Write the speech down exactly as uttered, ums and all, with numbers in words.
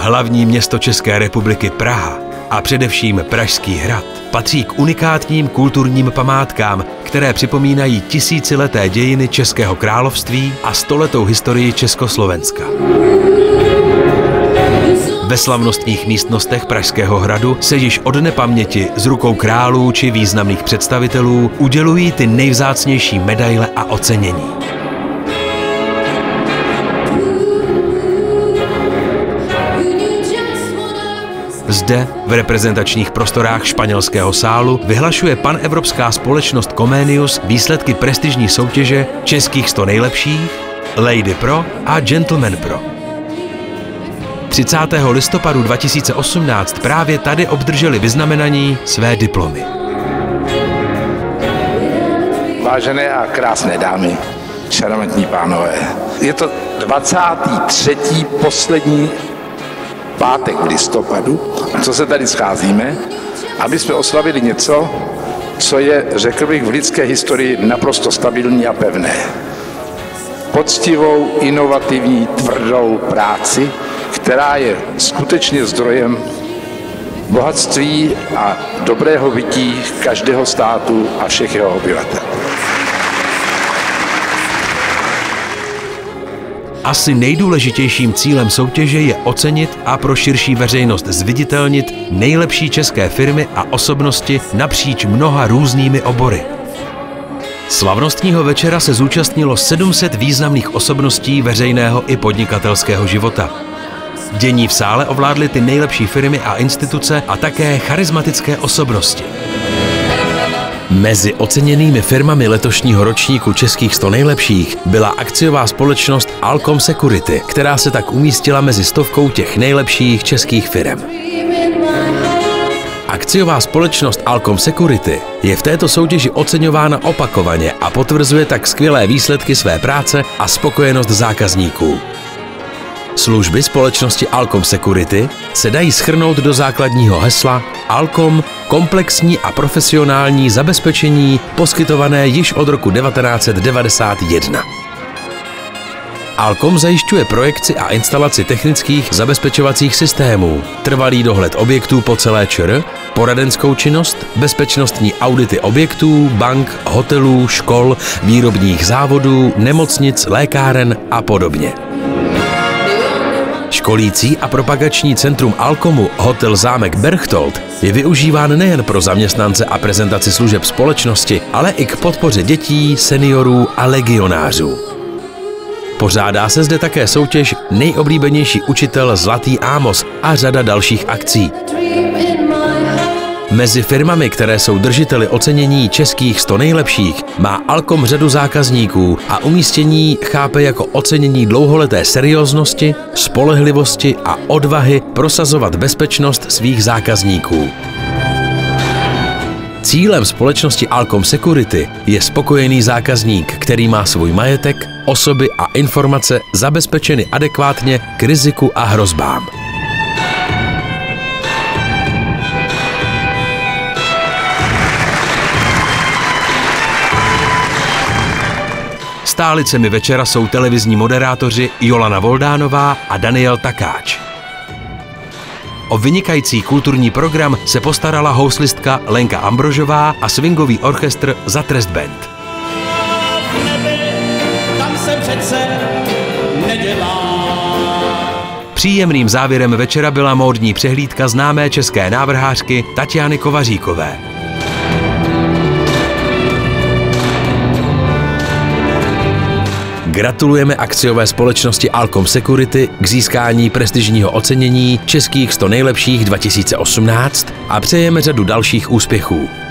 Hlavní město České republiky Praha a především Pražský hrad patří k unikátním kulturním památkám, které připomínají tisícileté dějiny Českého království a stoletou historii Československa. Ve slavnostních místnostech Pražského hradu se již od nepaměti z rukou králů či významných představitelů udělují ty nejvzácnější medaile a ocenění. Zde, v reprezentačních prostorách španělského sálu, vyhlašuje panevropská společnost Comenius výsledky prestižní soutěže českých sto nejlepších, Lady Pro a Gentleman Pro. třicátého listopadu dva tisíce osmnáct právě tady obdrželi vyznamenaní své diplomy. Vážené a krásné dámy, šarmantní pánové, je to dvacátý třetí poslední pátek v listopadu, co se tady scházíme, aby jsme oslavili něco, co je, řekl bych, v lidské historii naprosto stabilní a pevné. Poctivou, inovativní, tvrdou práci, která je skutečně zdrojem bohatství a dobrého bytí každého státu a všech jeho obyvatel. Asi nejdůležitějším cílem soutěže je ocenit a pro širší veřejnost zviditelnit nejlepší české firmy a osobnosti napříč mnoha různými obory. Slavnostního večera se zúčastnilo sedm set významných osobností veřejného i podnikatelského života. Dění v sále ovládly ty nejlepší firmy a instituce a také charismatické osobnosti. Mezi oceněnými firmami letošního ročníku českých sto nejlepších byla akciová společnost Alcom Security, která se tak umístila mezi stovkou těch nejlepších českých firm. Akciová společnost Alcom Security je v této soutěži oceňována opakovaně a potvrzuje tak skvělé výsledky své práce a spokojenost zákazníků. Služby společnosti Alcom Security se dají shrnout do základního hesla Alcom – komplexní a profesionální zabezpečení poskytované již od roku devatenáct set devadesát jedna. Alcom zajišťuje projekci a instalaci technických zabezpečovacích systémů, trvalý dohled objektů po celé ČR, poradenskou činnost, bezpečnostní audity objektů, bank, hotelů, škol, výrobních závodů, nemocnic, lékáren a podobně. Školící a propagační centrum Alcomu Hotel Zámek Berchtold je využíván nejen pro zaměstnance a prezentaci služeb společnosti, ale i k podpoře dětí, seniorů a legionářů. Pořádá se zde také soutěž Nejoblíbenější učitel Zlatý Ámos a řada dalších akcí. Mezi firmami, které jsou držiteli ocenění českých sto nejlepších, má Alcom řadu zákazníků a umístění chápe jako ocenění dlouholeté serióznosti, spolehlivosti a odvahy prosazovat bezpečnost svých zákazníků. Cílem společnosti Alcom Security je spokojený zákazník, který má svůj majetek, osoby a informace zabezpečeny adekvátně k riziku a hrozbám. Stálicemi večera jsou televizní moderátoři Jolana Voldánová a Daniel Takáč. O vynikající kulturní program se postarala houslistka Lenka Ambrožová a swingový orchestr Za trest band. Příjemným závěrem večera byla módní přehlídka známé české návrhářky Tatiany Kovaříkové. Gratulujeme akciové společnosti Alcom Security k získání prestižního ocenění českých sto nejlepších dva tisíce osmnáct a přejeme řadu dalších úspěchů.